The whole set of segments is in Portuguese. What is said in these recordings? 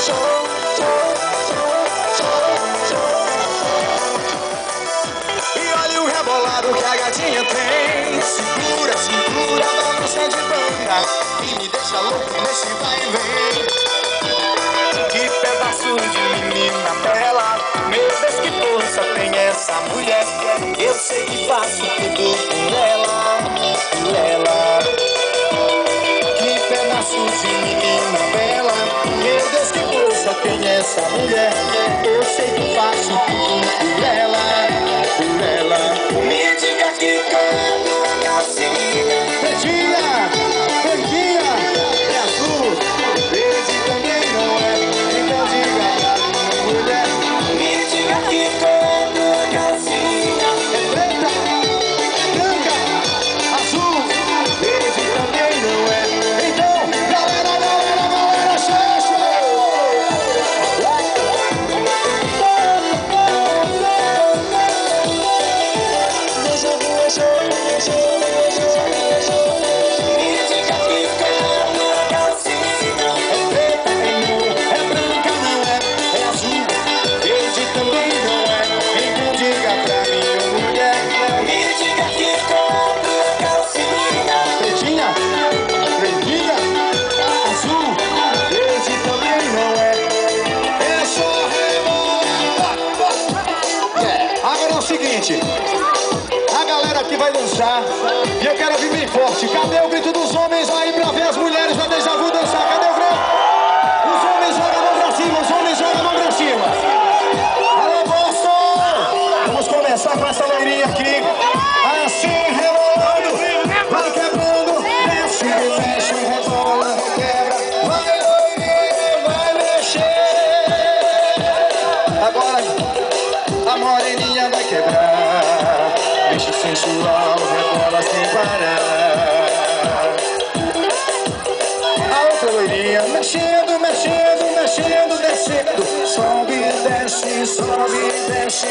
E olha o rebolado que a gatinha tem. Segura, segura, balança de banda e me deixa louco nesse vai e vem. Que pedaço de menina bela, meu Deus, que força tem essa mulher. Eu sei que faço tudo por ela, por ela. Que pedaço de menina bela, meu Deus, que força tem essa mulher. Eu sei que faço tudo por ela, por ela. Me diga que quando a calcinha verdinha, verdinha é azul, verde também não é. Então diga pra minha mulher. Me diga que quando a calcinha é preta, branca, azul, verde também não é. Então, galera, galera, galera, xoxo! Me diga que quando a calcinha é preta, é branca, não é, é azul, verde também não é. Então diga pra minha mulher. Me diga que quando a calcinha pretinha, verdinha, azul, verde também não é. É só rebola. Agora é o seguinte, a galera aqui vai dançar e eu quero ouvir bem forte. Cadê o grito dos homens aí pra ver as mulheres da Deja Vu dançar? Cadê o grito? Os homens jogam a mão pra cima, os homens jogam a mão pra cima. Alô, Boston! Vamos começar com essa loirinha aqui. Assim, rebolando, vai quebrando, desce, mexe, rebola, quebra. Vai loirinha, vai mexer. Agora a moreninha vai quebrar, mexe sensual, rebola sem parar. A outra loirinha mexendo, mexendo, mexendo, descendo. Sobe e desce, sobe e desce.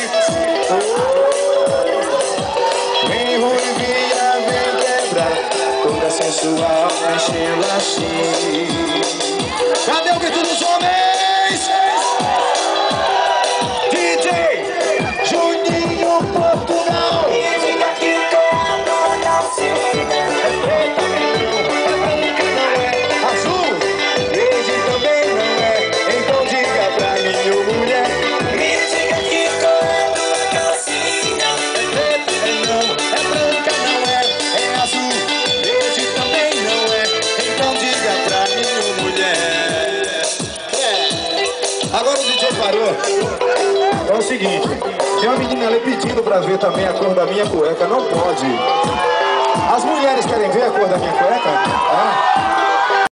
Vem ruivinha, vem quebrar, toda sensual, mexendo assim. Cadê o grito dos homens? DJ Juninho Portugal. Me diga que quando a calcinha é preta, é branca, não é, azul, verde também não é. Então diga pra minha mulher. Me diga que quando a calcinha é preta, é branca, não é, é azul, verde também não é. Então diga pra minha mulher. Agora o DJ parou. É o seguinte, tem uma menina ali pedindo pra ver também a cor da minha cueca. Não pode. As mulheres querem ver a cor da minha cueca? Ah.